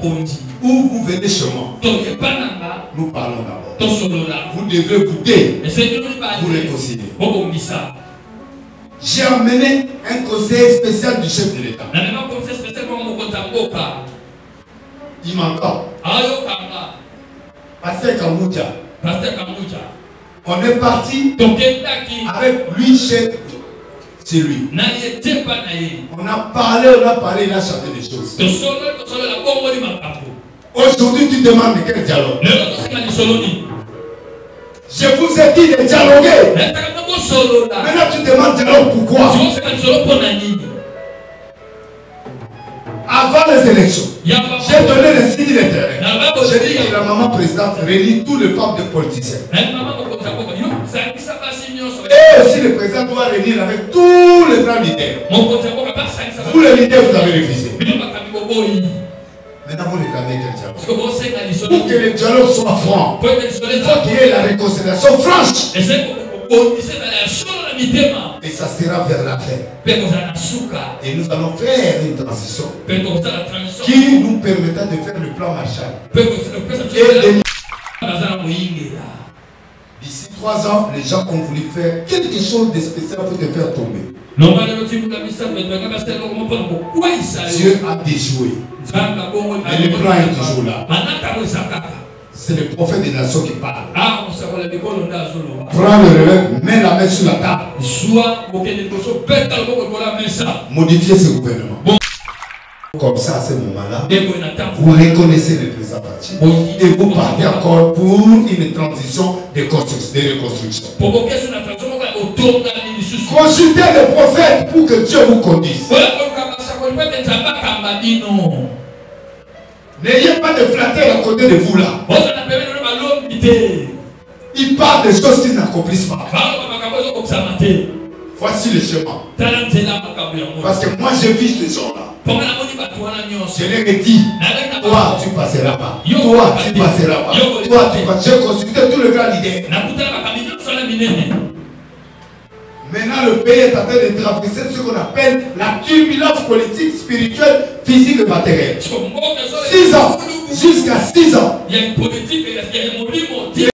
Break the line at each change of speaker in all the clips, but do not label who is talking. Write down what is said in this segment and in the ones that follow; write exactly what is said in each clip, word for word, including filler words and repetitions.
Où vous venez chez moi, nous parlons d'abord. Vous devez goûter, vous réconcilier. J'ai amené un conseil spécial du chef de l'État. Il m'entend. Pasteur Kamouja. On est parti avec lui chez, chez lui. On a parlé, on a parlé, il a chanté des choses. Aujourd'hui, tu demandes de quel dialogue? Je vous ai dit de dialoguer. Maintenant, tu demandes dialogue pourquoi? Avant les élections, j'ai donné le signe de terrain. J'ai dit que la maman présidente réunit tous les femmes de politiciens. Et aussi le président doit réunir avec tous les grands leaders. Vous les leaders, vous avez refusé. Maintenant, vous réclamez quel dialogue? Pour que le dialogue soit franc, il faut qu'il y ait la réconciliation franche. Et ça sera vers la fin. Et nous allons faire une transition qui nous permettra de faire le plan Marshall. D'ici trois ans, les gens ont voulu faire quelque chose de spécial pour te faire tomber. Dieu a déjoué. Et le plan est toujours là. C'est le prophète des nations qui parle. Prends le relève, mets la main sur la table. Modifiez ce gouvernement. Comme ça, à ce moment-là, vous reconnaissez le président Fachi et vous partez encore pour une transition de, construction, de reconstruction. Consultez le prophète pour que Dieu vous conduise. N'ayez pas de flatteur à côté de vous là. Il parle des choses qu'ils n'accomplissent pas. Voici le chemin. Parce que moi je vis ces gens là. Je leur ai dit, toi tu passeras pas. Toi tu passeras pas. Toi tu passeras. J'ai consulté tout le grand leader. Maintenant le pays est en train de traverser ce qu'on appelle la turbulence politique, spirituelle, physique et matérielle. six ans. Jusqu'à six ans. Il y a une politique et il y a un mouvement.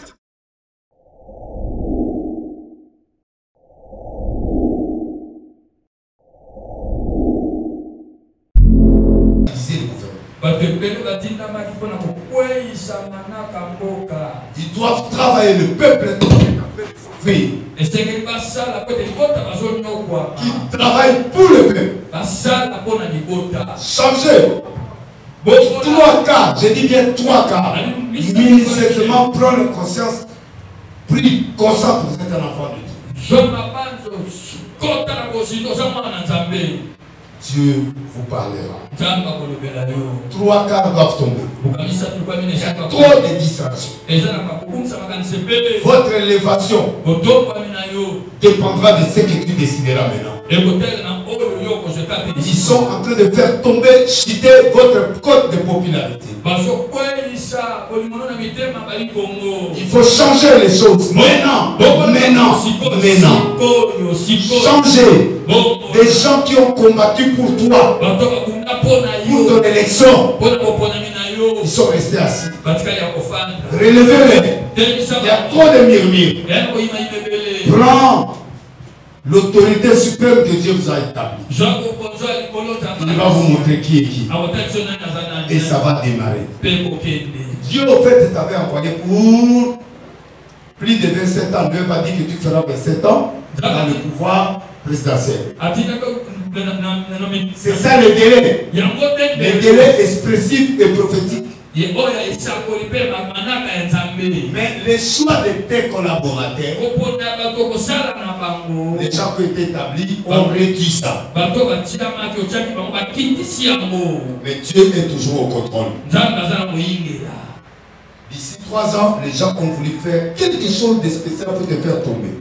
Ils doivent travailler le peuple. Ils travaillent pour le peuple. Changer. Trois cas, je dis bien trois cas. Minutieusement prendre conscience, pris conscience que vous êtes un enfant de Dieu. Dieu vous parlera. Trois cas doivent tomber. Il y a trop de distractions. Votre élévation dépendra de ce que tu décideras maintenant. Ils sont en train de faire tomber, chuter votre cote de popularité. Il faut changer les choses. Maintenant, maintenant, maintenant. Changer. Des gens qui ont combattu pour toi, pour ton élection, ils sont restés assis. Relevez-les. Il y a trop de murmures. Prends l'autorité suprême que Dieu vous a établie. Il va vous montrer qui est qui. Et ça va démarrer. Dieu au fait t'avait envoyé pour plus de vingt-sept ans. Dieu va dire que tu feras vingt-sept ans dans le pouvoir présidentiel. C'est ça le délai. Le délai expressif et prophétique. Mais les choix de tes collaborateurs, les gens qui ont été établis, ont réduit ça. Mais Dieu est toujours au contrôle. D'ici trois ans, les gens ont voulu faire quelque chose de spécial pour te faire tomber.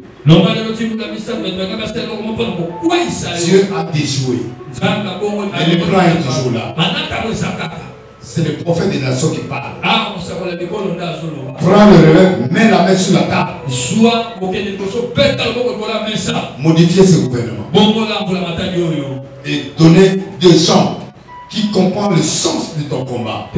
Dieu a déjoué. Et le plan est toujours là. C'est le prophète des nations qui parle. Prends le relève, mets la main sur la table. Modifiez ce gouvernement. Et donnez des gens qui comprend le sens de ton combat.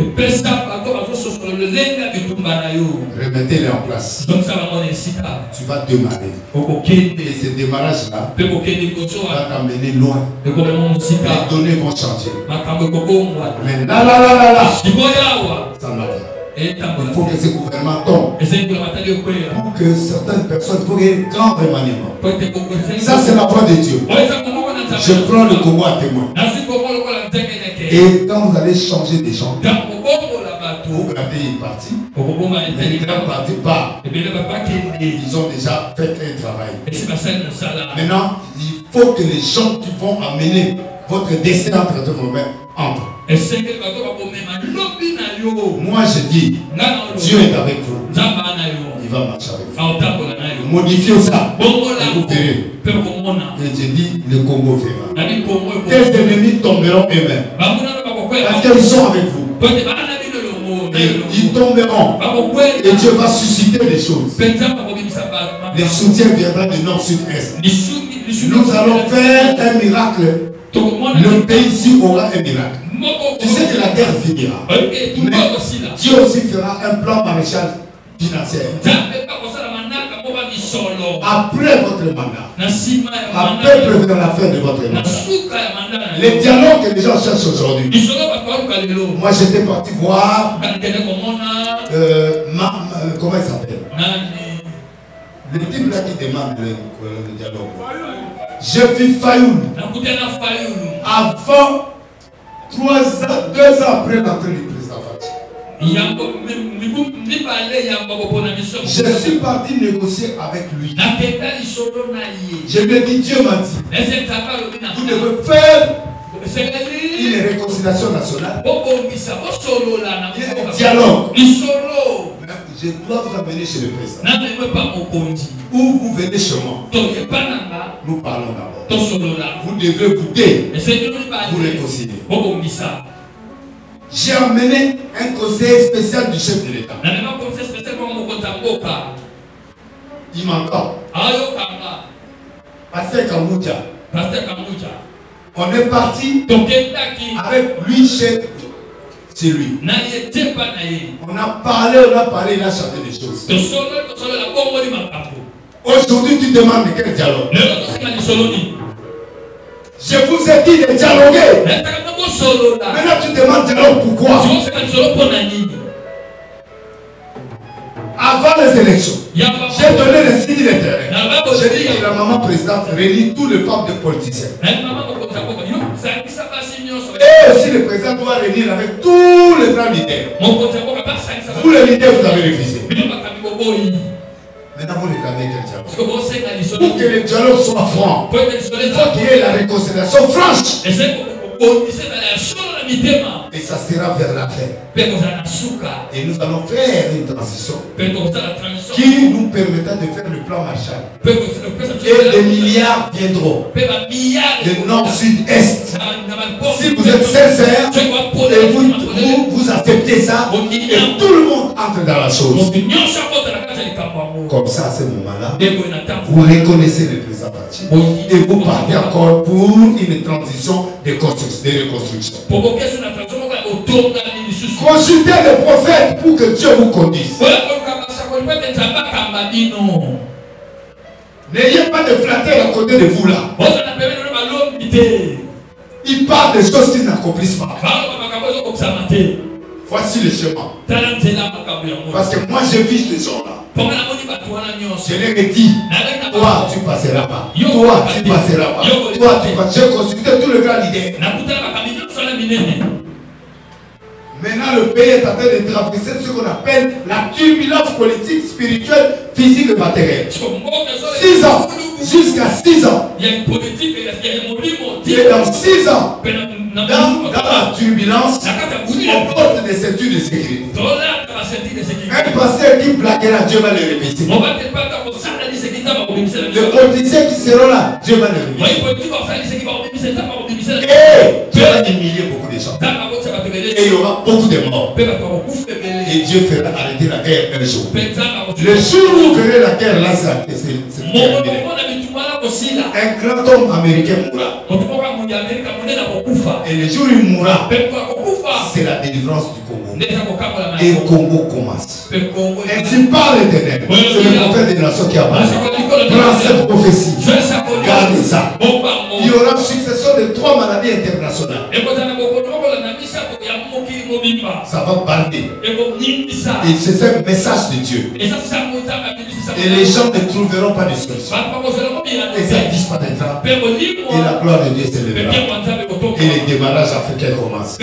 Remettez-les en place. Tu vas démarrer. Et ce démarrage-là va t'amener loin. Les données vont changer. Mais là, là, là, là, là, ça m'a dit. Il faut que ce gouvernement tombe. Pour que certaines personnes, pour qu'il y ait un grand remaniement. Ça, c'est la voix de Dieu. Je prends le Congo à témoin. Et quand vous allez changer des gens, vous gardez une partie, les grands partis part. Ils ont déjà fait un travail. Maintenant, il faut que les gens qui vont amener votre destin entre vos mains entrent. Moi je dis, Dieu est avec vous. Il va marcher avec vous. Modifiez ça. Et vous verrez. Et je dis, le Congo verra. Tes ennemis tomberont eux-mêmes. Parce qu'ils sont avec vous. Et ils tomberont. Et Dieu va susciter des choses. Les soutiens viendront du nord, sud, est. Nous allons faire un miracle. Le pays ici aura un miracle. Tu sais que la guerre finira. Mais Dieu aussi fera un plan maréchal financier. Après votre mandat. Un peuple vers la fin de votre mandat. Les dialogues que les gens cherchent aujourd'hui. Moi j'étais parti voir euh, ma, ma, comment il s'appelle, le type là qui demande le, le dialogue. J'ai vu Fayoul. Avant, trois ans, deux ans après l'entrée du président Fachi. Je suis parti négocier avec lui. Je lui ai dit, Dieu m'a dit, vous devez faire une réconciliation nationale. Un dialogue. Je dois vous amener chez le président. Ou vous venez chez moi. Nous parlons d'abord. Vous devez goûter. Vous réconcilier. J'ai amené un conseil spécial du chef de l'État. Il m'entend. Pasteur Kamouja. On est parti avec lui chez, chez lui. On a parlé, on a parlé, il a chanté des choses. Aujourd'hui, tu demandes de quel dialogue? Je vous ai dit de dialoguer. Maintenant, tu demandes dialogue pourquoi? Avant les élections, j'ai donné les signes de terrain. J'ai dit que la maman présidente réunit tous les femmes de politiciens. Et aussi le président doit réunir avec tous les grands leaders. Vous les leaders, vous avez refusé. Maintenant, vous réclamez quel dialogue? Pour que le dialogue soit franc, il faut qu'il y ait la réconciliation franche. Et ça sera vers la fin. Et nous allons faire une transition qui nous permettra de faire le plan Marshall. Et des milliards viendront de nord, sud, est. Si vous êtes sincère et vous, vous, vous acceptez ça, et tout le monde entre dans la chose. Comme ça, à ce moment-là, vous reconnaissez le président Fachi et vous partez encore pour une transition de, de reconstruction. Consultez les prophètes pour que Dieu vous conduise. N'ayez pas de flatteur à côté de vous là. Il parle des choses qu'ils n'accomplissent pas. Voici le chemin. Parce que moi j'ai vu ces gens-là. Je leur ai dit, toi tu passeras pas. Toi tu passeras pas. Toi tu passeras. J'ai consulté tous les grands leaders. Maintenant le pays est en train de traverser ce qu'on appelle la turbulence politique, spirituelle, physique et matérielle. six ans. Jusqu'à six ans. Et dans six ans, dans, dans la turbulence, on porte des ceintures de sécurité. Un pasteur qui blaguera, Dieu va le répéter. Les politiciens qui seront là, Dieu va le répéter. Et Dieu va humilier beaucoup de gens. Et il y aura beaucoup de morts. Et Dieu fera arrêter la guerre un jour. Le jour où vous verrez la guerre là, c'est terminé. Un grand homme américain mourra. Et le jour où il mourra, c'est la délivrance du Congo. Et le Congo commence. Ainsi parle l'Éternel. C'est le prophète des nations qui a parlé. Prends cette prophétie. Gardez ça. Il y aura succession de trois maladies internationales. Ça va parler. Et c'est un message de Dieu. Et les gens ne trouveront pas de solution. Et ça disparaîtra. Et la gloire de Dieu s'élèvera. Et les démarrages africains commencent.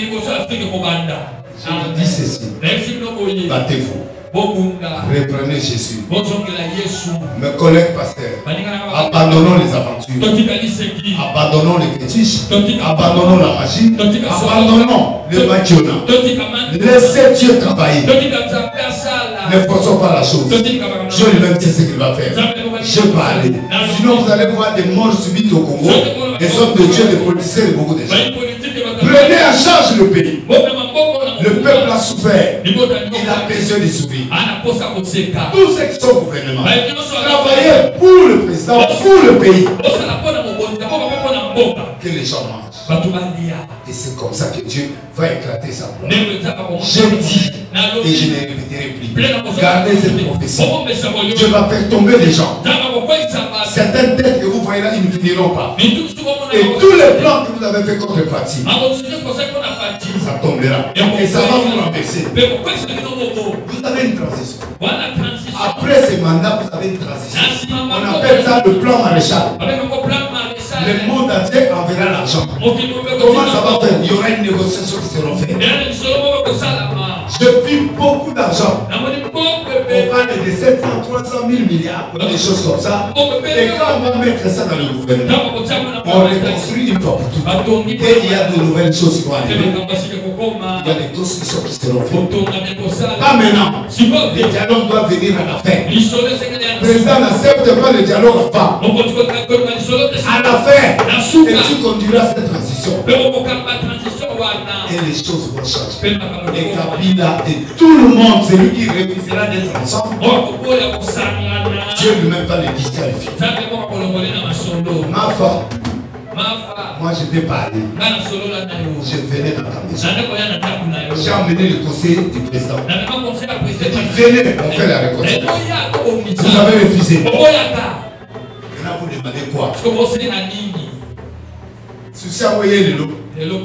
Je vous dis ceci. Battez-vous. Reprenez Jésus. Mes collègues pasteurs, abandonnons les aventures, abandonnons les fétiches, abandonnons la magie, abandonnons le bâtiment. Laissez Dieu travailler. Ne forçons pas la chose. Dieu lui-même sait ce qu'il va faire. Je vais aller. Sinon vous allez voir des morts subites au Congo, des hommes de Dieu, des politiciens et beaucoup de gens. Prenez en charge le pays. Le peuple a souffert. Il a besoin de souffrir. Tous ceux qui sont au gouvernement, travaillez pour le président, pour le pays. Que les gens mangent. Et c'est comme ça que Dieu va éclater sa gloire. Je dis, et je ne répéterai plus. Gardez cette prophétie. Dieu va faire tomber les gens. Certaines têtes que vous voyez là, ils ne finiront pas. Et tous les plans que vous avez fait contre Fatih, ça tombera. Et ça va vous renverser. Vous avez une transition. Après ce mandat, vous avez une transition. On appelle ça le plan maréchal. Le monde entier enverra l'argent. Comment ça va faire? Il y aura une négociation qui sera faite. Je vis beaucoup d'argent. On parle de sept cents, trois cent mille milliards, des choses comme ça. Et quand on va mettre ça dans le gouvernement, on reconstruit une fois pour toutes. Et il y a de nouvelles choses qui vont arriver. Il y a des constructions qui seront faites. Pas maintenant. Les dialogues doivent venir à la fin. Le président n'accepte pas le dialogue avant. À la fin, et tu conduiras cette transition. Et les choses vont changer. Et Kabila et tout le monde, c'est lui qui refusera d'être ensemble. Dieu lui-même va les disqualifier. Ma femme, moi je t'ai parlé. Je venais dans ta maison. J'ai emmené le conseiller du président. J'ai dit venez, on fait la réconciliation. Vous avez refusé. Maintenant vous demandez quoi? Si c'est envoyé le lot,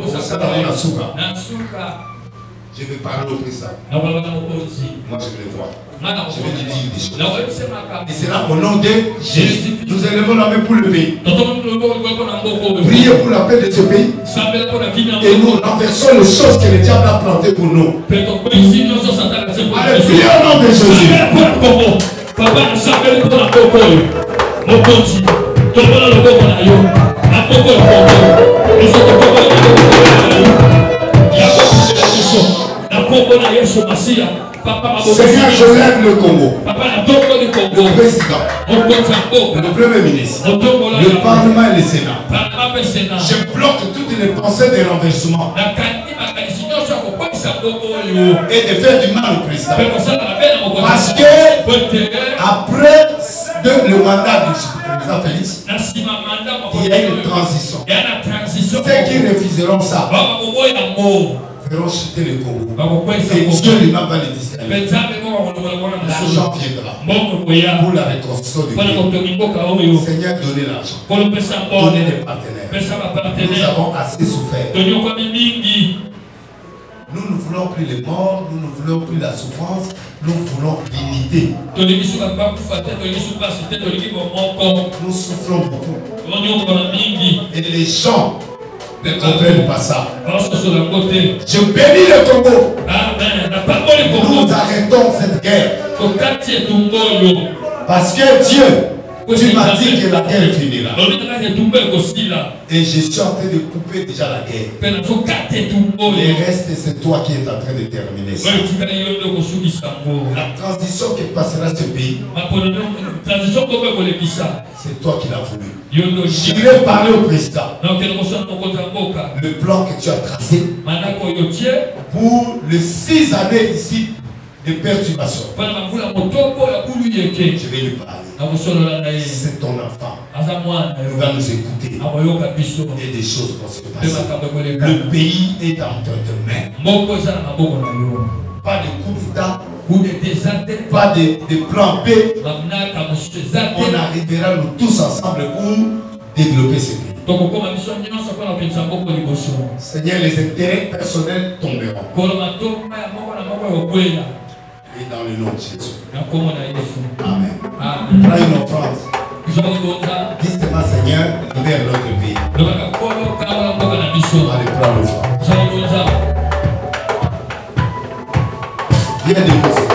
je vais parler au président. Moi je vais le voir. Je vais lui dire des choses. Et c'est là au nom de Jésus. Nous élevons la main pour le pays. Priez pour la paix de ce pays. Et nous renversons les choses que le diable a plantées pour nous. Allez, priez au nom de Jésus. Seigneur, je lève le Congo, le président, le premier ministre, le Parlement et le Sénat. Je bloque toutes les pensées de renversement et de faire du mal au président. Parce que après le mandat du président Félix, il y a une transition. Ceux qui refuseront ça feront chuter le Congo. Et Dieu lui-même va les disqualifier. L'argent viendra pour la reconstruction du pays. Seigneur, donnez l'argent. Donnez les partenaires. Nous avons assez souffert. Nous ne voulons plus les morts, nous ne voulons plus la souffrance, nous voulons l'unité. Nous souffrons beaucoup. Et les gens ne comprennent pas ça. Je bénis le Congo. Nous arrêtons cette guerre. Parce que Dieu, tu m'as dit que la guerre finira. Et je suis en train de couper déjà la guerre. Le reste, c'est toi qui es en train de terminer ça. La transition qui passera ce pays, c'est toi qui l'as voulu. J'irai parler au président. Le plan que tu as tracé pour les six années ici de perturbation. Je vais lui parler. C'est ton enfant. il va nous écouter. Et des choses vont se passer. Le pays est entre tes mains. Pas de coup d'État. Pas de, de plan B. On arrivera nous tous ensemble pour développer ce pays. Seigneur, les intérêts personnels tomberont. Et dans le nom de Jésus. Amen. Prends une offrande. Dites-moi, Seigneur, libère notre pays. Allez, prends l'offrande. Viens déposer.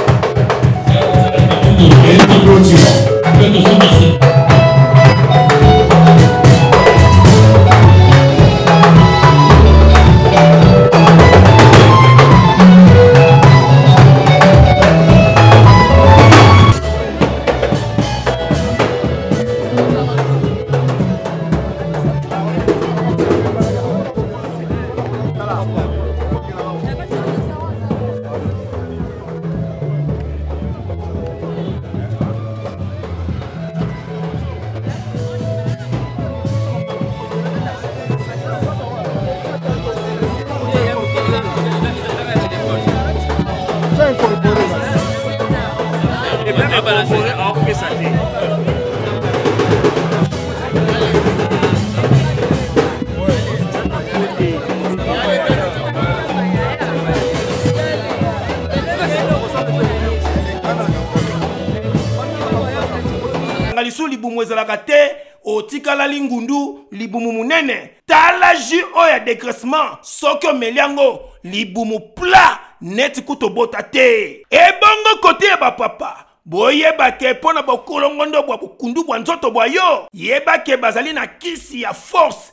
Et nous continuons.
Otikala lingundu libumu munene tala ji oya dégraissement soko meliango libumu pla neti kutobota te ebongo kote ya bapapa boyeba ke pona bokolongondo bwa bukundu bwa nzoto bwa yo yeba ke bazali na kisi ya force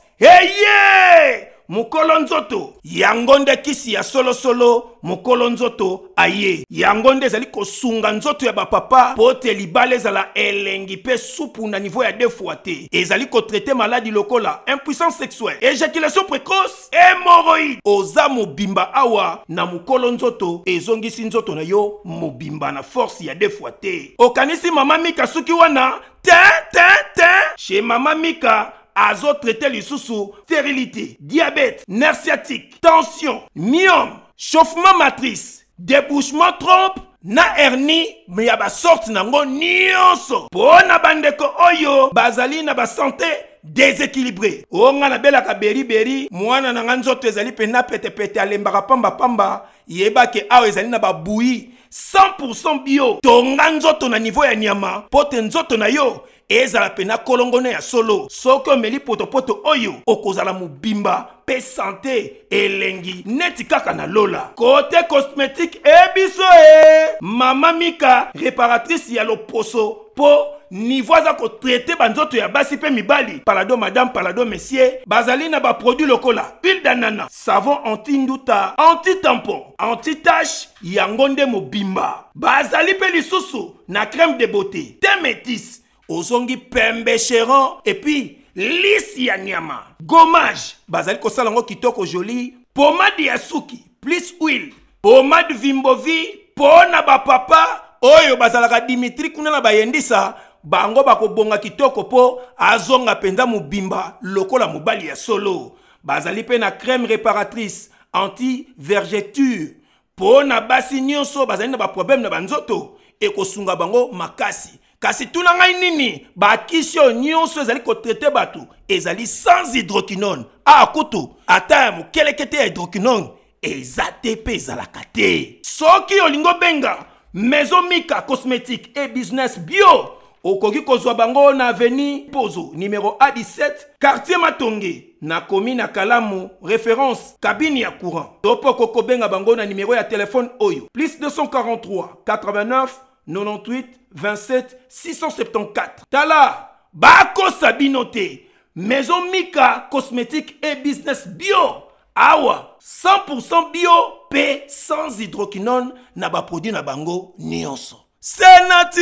eye mukolo nzoto yango nde kisi ya solo solo mukolo nzoto aye yango nde ezali kosunga nzoto ya bapapa po te libala ezala elengi pe supu na niveau ya deux fois te ezali kotraite maladi lokola impuissance sexuelle, éjaculation précoce, hémorroïde oza mobimba awa na mukolo nzoto ezongisi nzoto na yo mobimba na force ya deux fois te okanisi mama Mika suki wana te te te chez mama Mika azo traité lisusu stérilité, diabète, nerf sciatique, tension, myome, chauffement matrice, débouchement trompe, na hernie, mais ya ba sorte nango nyonso. Pona bandeko oyo, bazali na ba santé déséquilibré. Onga na bela ka beri beri, mwana na nzoto ezali pena pete pete alembaka pamba pamba, yeba ke awo ezali na ba bouilli cent pour cent bio. Tonga nzoto na niveau ya nyama, pote nzoto na yo. Ezala pena kolongone ya solo soko meli poto poto oyo okozala mubimba pe santé elengi neti kaka na lola côté cosmétique ebiso e mama Mika réparatrice ya loposo po niveau za ko traiter banzoto ya basi pe mibali palado madame palado messieurs bazali na ba produit lokola huile d'ananas savon anti-nduta anti-tampon anti-tache yangonde mobimba bazali pe lisusu na crème de beauté thé métis ozongi pembe chéron et puis lisi ya nyama gommage bazali ko salango kitoko joli pomade ya suki plus huile pomade vimbovi pona ba papa oyo bazalaka Dimitri kuna na bayendisa bango bakobonga kitoko po azonga penza mubimba lokola mobali ya solo bazali pe na crème réparatrice anti vergeture pona basi nyonso bazali na ba problème na banzoto ekosunga bango makasi. Kasi tuna ngai nini bakisio nyonso ezali ko traiter batu ezali sans hydroquinone a kutu ata mukelekete ya hydroquinone ezate pe ezalaka te soki olingo benga Maison Mika cosmétique et business bio okoki kozwa bango na avenue Pozo numéro A dix-sept quartier Matonge na commune Kalamu référence cabine ya courant topo koko benga bango na numéro ya téléphone oyo plus deux cent quarante-trois quatre-vingt-neuf quatre-vingt-huit vingt-sept six cent soixante-quatorze. Tala, Bako Sabinote, Maison Mika cosmétique et business bio. Awa, cent pour cent bio, P sans hydroquinone, na ba produit na bango nyonso. C'est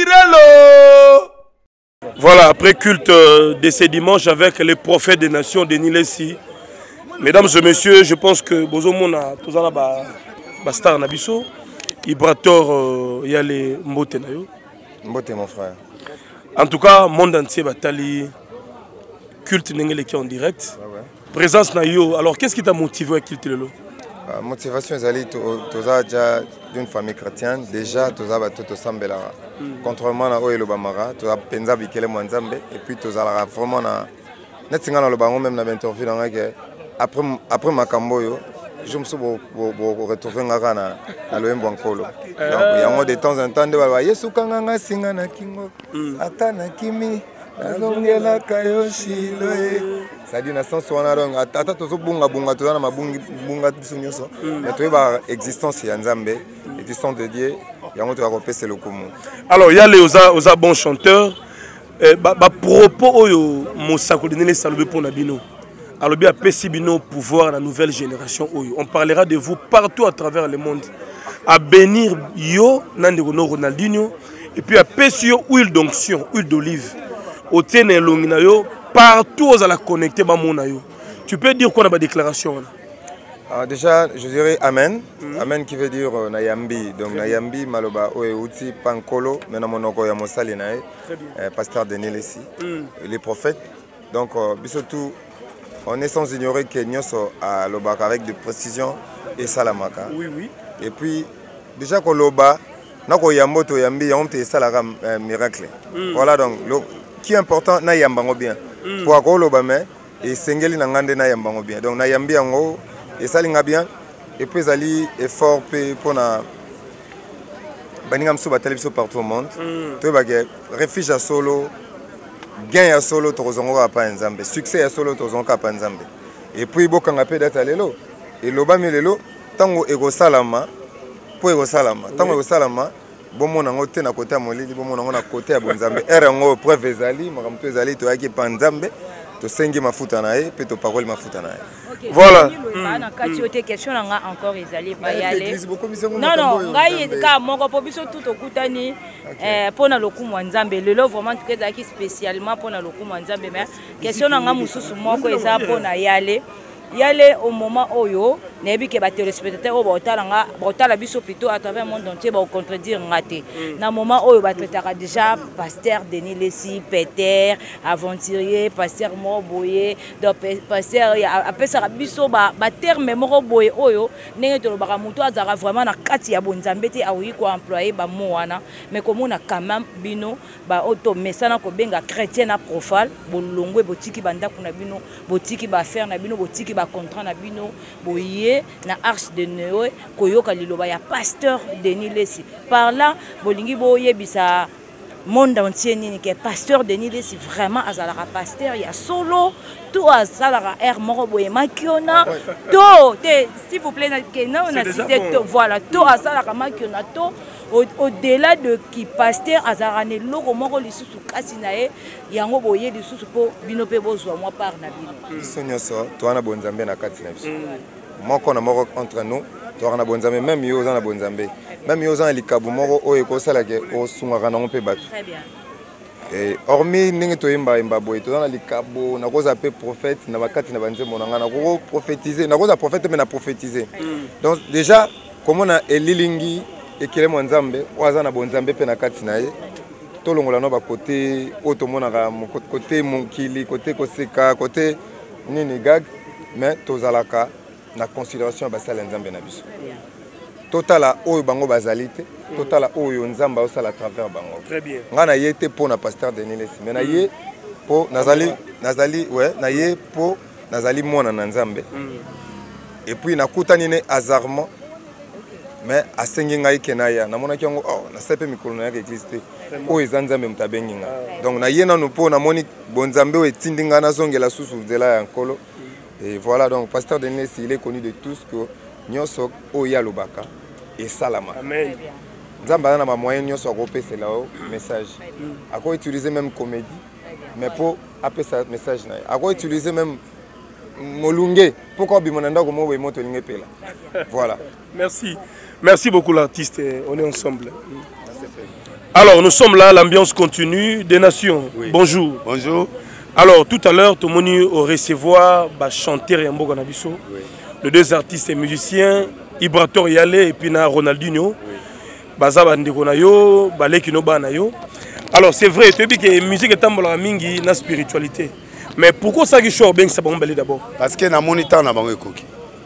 naturel.
Voilà, après culte de ce dimanche avec les prophètes des nations de Nilesi. Mesdames et messieurs, je pense que Bozomona, tous en ba star nabiso. Ibrator, il y a les Mbote Nayo.
Mbote, mon frère.
En tout cas, le monde entier batali culte n'engel qui en direct.
Ah ouais.
Présence na yo. Alors qu'est-ce qui t'a motivé à culte le lot?
La motivation est déjà d'une famille chrétienne. Déjà, tu as tout ensemble là. Contrairement à Oye Lobamara, tu as pensé que les Mwanzambe et puis tu as vraiment na. Net singa na Lobango même na interview dans que après après ma camboyo, je me suis retrouvé ngaka na na Loembo Nkolo. Donc il y a de temps en temps de baba Yesu kanga singa na kingo. Atana kimi. Azongela kayoshi loe. Ça dit na sens wana donc ata tozo bunga bunga toza na mabungi bunga biso nyonso. Mais tu ba existence ya Nzambe, existence de Dieu, yango to akopesa lokumu.
Alors il y a les oza oza bons chanteurs. Eh, ba, ba propos oyo mosako de nele salobe pour nabino. Alors bien pesi bino pouvoir la nouvelle génération oyo. On parlera de vous partout à travers le monde. À bénir yo nandeko no Ronaldinho et puis à pesi yo huile d'onction, huile d'olive. Au tene longina yo partout aux la connecter ba mona yo. Tu peux dire quoi dans ma déclaration là?
Alors déjà, je dirais Amen. Mm-hmm. Amen qui veut dire euh, Nayambi. Donc Très Nayambi, bien. Maloba, Oe Uti, Pankolo, maintenant monoko ya Mosali Nae, euh, pasteur Denis Lessi, mm. les prophètes. Donc, euh, surtout, on est sans ignorer que Nyoso a l'obaka avec de précision et salamaka.
Oui, oui.
Et puis, déjà que l'oba, nako yamboto yambi, yamte et salara euh, miracle. Mm. Voilà donc, le, qui est important, na yambango bien. Mm. Pour akolo l'oba, mais, et sengeli nangande na yambango bien. Donc, na yambi yango. Et ça linga bien et puis ali effort pour na baningam so batali biso partout au monde to ba refuge à solo gain à solo to zongo pa Nzambe succès à solo to zongo pa Nzambe et puis bokanga pe data lelo et loba mi lelo tango ego salama po ego salama tango ego salama bomona ngo te na côté ya molili bomona ngo na côté ya bonzambe ere ngo preuve ezali makamto ezali to yaki pa Nzambe to sengi mafuta na e pe to parole mafuta na e.
Okay.
Voilà.
Na kati yote question nga encore ezali ba yale. Non non, ngai ka moko po biso tout okutani eh pona lokumu Nzambe lelo vraiment tout ezaki spécialement pona lokumu Nzambe mais question nga mususu moko eza pona yale. Yale au moment oyo nebi ke ba téléspectateurs o ba nga ba biso plutôt à travers le monde entier ba contredire ngate na moment oyo ba traitera déjà pasteur Denis Lessi Peter aventurier pasteur Moboye donc pasteur après ça biso ba ba terme moko boye oyo ndenge to ba muto azara vraiment na kati ya bonzambe te awi ko employer ba mo wana mais comme na quand même bino ba auto mesana ko benga chrétien na profane bolongwe botiki banda kuna bino botiki ba faire na bino botiki ba contrat na bino boye na arche de Noé koyoka liloba ya pasteur Denis Lessi par là bolingi boye bisa monde entier ni que pasteur Denis Lessi vraiment azalaka pasteur ya solo tout azalaka air moko boye makiona to te s'il vous plaît que non on a cité to voilà to azalaka makiona to au-delà de qui pasteur azarane loko moko lisusu kasi na ye yango boye lisusu po bino pe bozwa moi par na bino
sonyoso to ana bonzambe na kati na biso moko na moko entre nous to ana bonzambe même yo za na bonzambe même yo za likabu moko oyo ko sala ke o sungaka na mpe batu
très bien
et hormis ningi to yimba yimba boy to na likabu na koza pe prophète na bakati na banzembo na ngana ko prophétiser na koza prophète mais na prophétiser donc déjà comment on a elilingi ekele Nzambe waza na bonzambe pe na kati na ye to longola no ba côté otomona ka côté monkili côté koseka côté nini gag mais tozalaka na considération ba sala Nzambe na biso totala oyo bango bazalite totala oyo Nzamba o sala à travers bango
très bien
ngana yete pour na pasteur Denis Lessi mais na ye po nazali nazali ouais na ye po nazali mona na Nzambe et puis nakutani ne hasardement mais à Senginga Kenaya, na mona kiongo oh na sepe mikolo na église te o ezanzambe mutabenginga donc na yena no po na moni bonzambe o etindinga na zongela susu zela ya nkolo et voilà donc pasteur Denis Lessi il est connu de tous que nyoso o ya lobaka et salama
amen
nzamba na ma moyen nyoso ko pesa la message ako utiliser même comédie mais pour appeler ça message na ako utiliser même molunge pourquoi bimonanda ko mo we moto linge pela voilà
merci. Merci beaucoup l'artiste, on est ensemble. Alors nous sommes là, l'ambiance continue des nations. Oui. Bonjour.
Bonjour.
Alors tout à l'heure, tout le monde au recevoir, bah, chanter Yambo Ganabiso. Oui. Les deux artistes et musiciens, Ibrator Yale et puis na Ronaldinho. Baza bandeko na yo, baleki no bana yo. Alors c'est vrai, tu dis que la musique est tambola mingi na spiritualité. Mais pourquoi ça qui choix bien ça bon d'abord?
Parce que na moniteur na bango ekoki.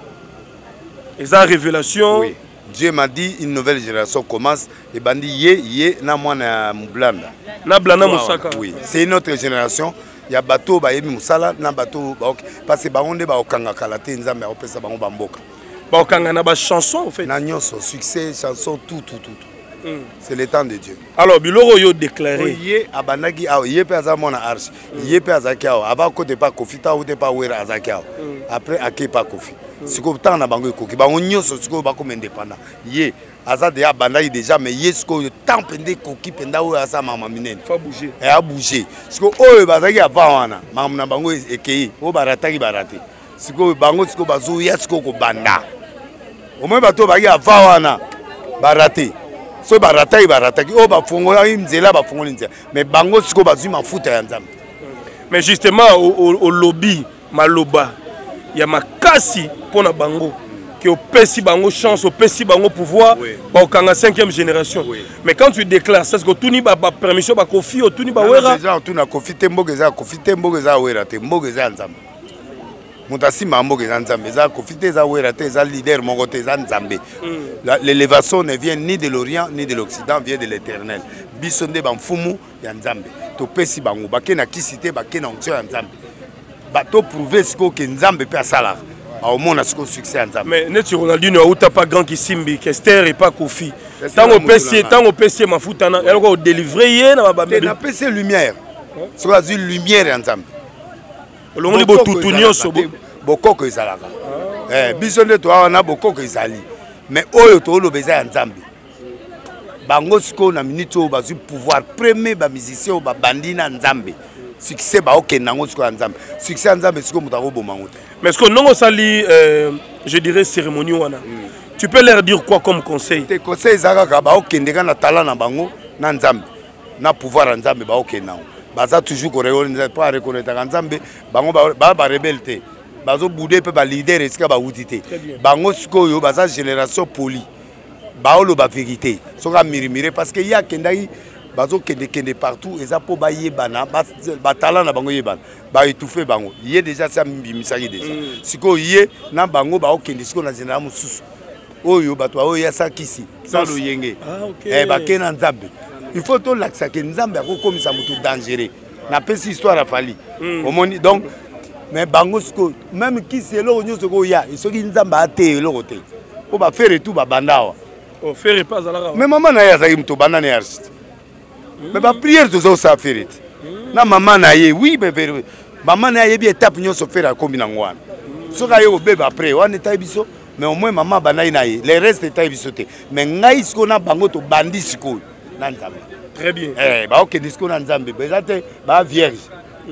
Et ça révélation.
Oui. Dieu m'a dit une nouvelle génération commence et bandi yé yé na mwana mublanda.
Na blanda musaka.
Oui, c'est une autre génération. Il y a bateau ba yebi musala na bateau ba parce que ba onde ba okanga kalate nzambe opesa bango bamboka.
Ba okanga na ba chanson en fait.
Na nyonso succès chanson tout tout tout. Mm. C'est le temps de Dieu.
Alors biloro yo déclaré.
Yé abanaki a yé pe azamona arche. Yé pe azakiao aba côté pas kofita ou te pas wera azakiao. Après aké pas kofi. Siko tant na bango ekoki bango nyonso siko ba comme indépendant. Yé aza de abandaki déjà mais yé siko tant pende koki penda ou asa mama minene.
Faut bouger.
Et a bouger. Siko oyo bazaki avant wana. Mamu na bango ekei o barataki barate. Siko bango siko bazo ya siko ko banda. Au moins bato baki avant wana barate. So baratai barataki o ba fongola imzela ba fongola nzela mais bango siko bazui mafuta ya nzambe.
Mais justement au, au, au lobby maloba il y a makasi pour na bango que au pesi bango chance au pesi bango pouvoir ba okanga cinquième génération. Oui. Mais quand tu déclares ça, c'est que tout ni ba permission ba kofi au tout ni ba wera
déjà tout na kofi tembo geza kofi tembo geza wera tembo geza nzambe. Moutasi mambo geza nzambe za kofi te za wera te za leader mongo te za nzambe. L'élévation ne vient ni de l'Orient ni de l'Occident, vient de l'Éternel. Bisonde ba mfumu ya nzambe. To pesi bango ba ke na kisite ba ke na onction ya nzambe. Ba to prouver ce que nzambe peut sala. Au monde a ce succès nzambe.
Mais net Ronaldinho ou pas grand qui simbi, Kester et pas Kofi. Tant au P C, tant au P C mafuta na elko délivrer yé na ba
na P C lumière. Ce que azul lumière nzambe.
On est beau tout nyonso
bokoko ezalaka. Eh bisonde to wana bokoko ezali. Mais oyo to lo beza nzambe. Bango siko na minute o bazu pouvoir premier ba musicien ba bandina nzambe. Succès ba ok nango siko nzambe. Succès nzambe siko mutako bomango.
Mais ce que non sali euh, je dirais cérémonie wana. Mm. Tu peux leur dire quoi comme conseil?
Tes conseils zaka ba ok ndeka na talent na bango na nzambe. Na pouvoir nzambe ba ok nango. Baza toujours ko reconnaître pas reconnaître nzambe bango ba ba rebelle. Bazo boudé pe ba leader esika ba wutité. Bango siko yo baza génération poli. Baolo ba vérité. Soka mirimire parce que ya kendai bazo kende kende partout eza po ba yebana ba talent na bango yebana. Ba étouffer bango. Yé déjà ça mbimisaki déjà. Siko yé na bango ba okende siko na génération mususu. Oyo bato oyo ya sakisi. Salo yenge. Eh ba kena nzambe. Il faut to laksa ke nzambe akokomisa mutu dangereux. Na pesi histoire a fali. Omoni donc mais bango siko même qui c'est là on soko ya isoki nzamba ate eloko te o ba faire tout ba bandawa
o faire pas ala
mais maman na ya zaki mto banane ya artiste mais ba prière tozo sa faire na maman na ye oui mais maman na ye bi étape nyonso faire a kombi na ngwana soka yo beba après on est biso mais au moins maman banai na ye les restes est biso te mais ngai siko na bango to bandi siko na nzambe
très bien
eh ba ok disco na nzambe bezate ba vierge.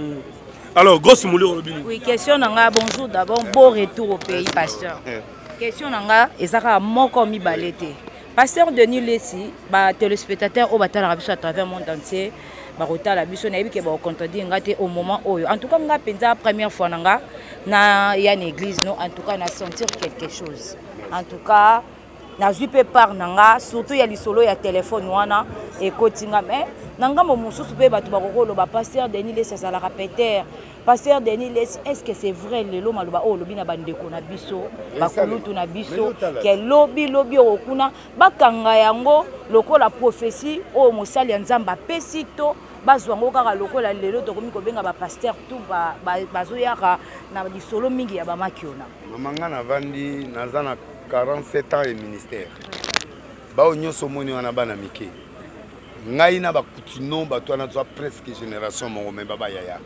Alors, grosse moulure.
Oui, question nanga bonjour d'abord, bon retour au pays, pasteur. Question nanga, ezaka moko mi balete. Pasteur Denis Lessi, ba téléspectateur au batala rabiso à travers le monde entier, ba rota la biso na yebike ba contredire ngate au moment oyo. En tout cas, nga penza première fois nanga na ya une église non, en tout cas na sentir quelque chose. En tout cas, na jupe par nanga, surtout ya lisolo ya téléphone wana et kotinga mais nanga mo mususu pe batu bakokolo ba pasteur Denis Lessi ça la répéter. Pasteur Denis Lessi, est-ce que c'est vrai le lo maloba o lobi na bandeko na biso bakolutu na biso ke lobi lobi okuna bakanga yango lokola prophétie o mosali ya nzamba pesito bazwango kaka lokola lelo to komi ko benga ba pasteur tout ba bazoyaka na lisolo mingi ya ba makiona.
Mamanga na vandi nazana quarante-sept ans et ministère. Ba onyoso moni wana bana mike. Ngai na bakutino bato na twa presque génération mongo me baba yaya.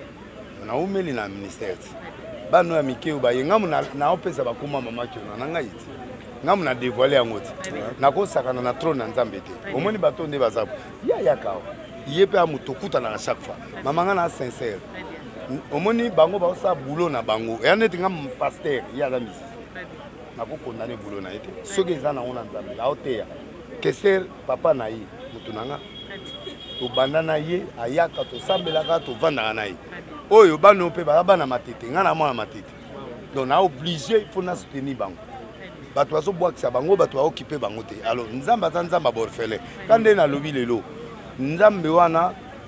Na umeli na ministère. Bano ya mike ba yengamu na na opesa bakuma mama kiona na ngai. Ngamu na dévoiler yango ti. Na ko sakana na trône na nzambe te. Omoni bato nde bazabu. Ya ya kao. Yepe amutokuta na chaque fois. Mamanga na sincère. Omoni bango ba sa boulot na bango. Ya neti ngam pasteur ya za misi. Na ko condamner boulot na ete. Soki eza na ona nzambe la oteya. Kester papa na ye mutunanga. To bandana ye ayaka to sambelaka to vandaka na ye. Oyo bano pe ba bana matete ngana mwana matete. Donc na obligé faut na soutenir bango. Bato baso boakisa bango bato ba occuper bango te. Alors nzamba za nzamba borfele. Kande na lobi lelo. Nzambe wana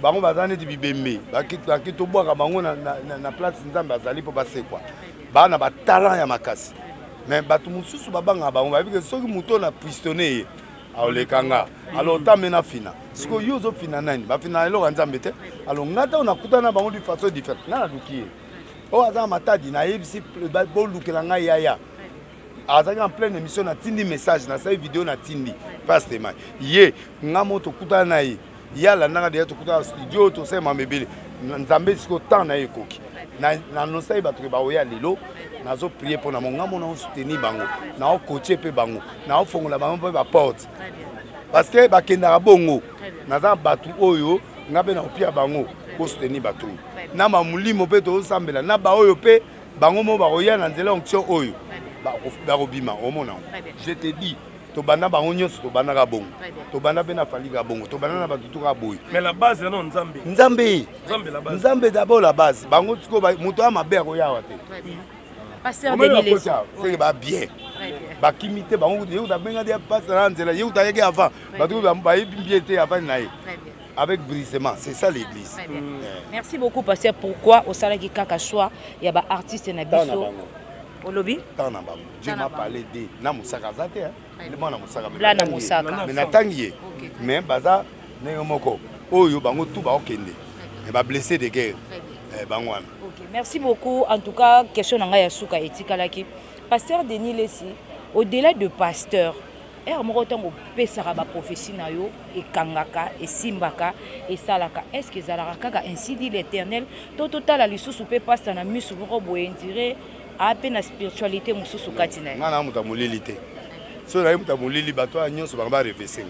bango baza neti bibembe baki tobwaka bango na place nzambe azali mpo basekwa baa na batalent ya makasi mais bato mosusu babangaka bango babike soki moto na pistonne ye aolekanga alors otamena fina sikoyo yo ozofina nani bafina eloko ya nzambe te alors nga ntango nakutana bango de façon différente nga naluki ye oyo aza na matadi nayebisi bolukela ngai yaya azalaki en pleine émission natindi message nasali video natindi pastema ye nga mo tokutana na ye ye alandanga deya tokutana na studio tosema mebele nzambe sikoyo temps na ye ekoki nanonsai bato ke baoya lelo nazoprie mpo na mo nga mo naosoutenir bango naokoche mpe bango naofongola bango mpe baporte parce que bakendaka bongo naza bato oyo nga mpe naopia bango kosoutenir bato oyo na mamolimo mpe tozosambela na baoyo mpe bango mo bakoya na nzela onction oyo bakobima omona je te dis tobanda bango nyonso tobandaka bongo tobanda mpe na falika bongo tobanda na bato tuka boye
mais la base non nzambe
nzambe nzambe d'abord la base bango siko moto ya mabe akoyawa te
pasteur Denis
c'est ba bien bakimi te bango yeuta benga dia passe na nzela yeuta yeke avant bato bayebi bien te avant na ye avec brisement, c'est ça l'église.
Très bien. Mmh. Merci beaucoup, pasteur. Pourquoi au Salaki Kaka choix il y a des artistes na biso au lobby?
Dieu m'a parlé de na musaka zate hein. Le monde na musaka.
Là na musaka.
Mais natangiye. Mais baza nengomoko. Oyo bango tout ba okende. Mais ba blessé de guerre. Eh bango wana.
OK. Merci beaucoup. En tout cas, question na ya suka etikalaki. Pasteur Denis Lessi, au-delà de pasteur er moko tango pesaka ba prophétie na yo e kangaka e simbaka e salaka est-ce que zalaka kaka ainsi dit l'Éternel to total lisusu pe pasta na misu moko boye ndire a pe na spiritualité mususu katina
nga na muta molili te so na muta molili bato a nyonso ba refesser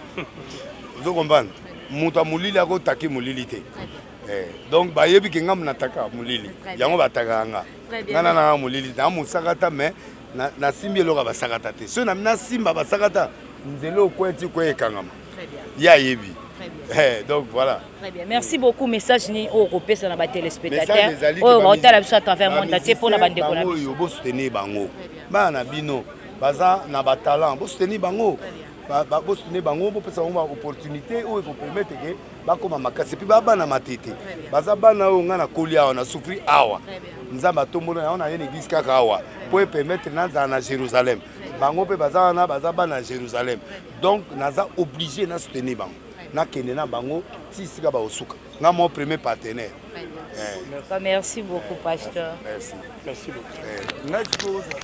zo comprendre muta molili ako taki molili te eh donc ba yebi ke ngam na taka molili yango bataka nga nga na molili na musakata mais na na simbi eloko basakata te so na mina simba basakata nzelo kweti kwekangama ya yebi eh donc voilà
très bien merci beaucoup message ni au repesa na ba téléspectateurs oh ba otala biso à travers monde entier pour na bande kona
biso bo soutenir bango ba na bino baza na ba talent bo soutenir bango ba bo soutenir bango bo pesa uma opportunité ou ko permettre que ba koma makasi puis ba bana matete baza bana o nga na kolia na souffrir awa nzamba tombola na ona yene église kaka awa pour permettre naza na Jérusalem bango pe baza na baza bana Jérusalem donc naza obligé na soutenir bango na kende na bango ti sika ba osuka na mon premier partenaire.
Merci beaucoup pasteur.
Merci.
Merci beaucoup.